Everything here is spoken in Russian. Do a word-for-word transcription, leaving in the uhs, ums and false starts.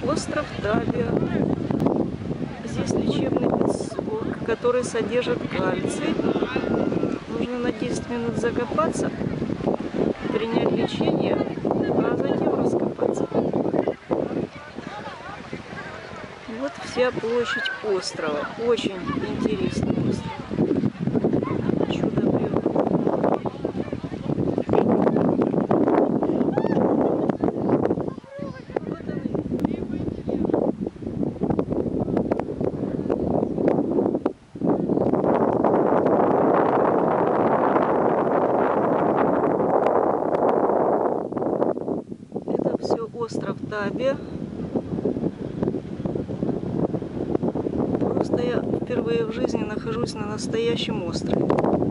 Остров Табиа. Здесь лечебный песок, который содержит кальций. Нужно на десять минут закопаться, принять лечение, а затем раскопаться. Вот вся площадь острова. Очень интересный остров. Чудо природы. Это все остров Табиа. Просто я впервые в жизни нахожусь на настоящем острове.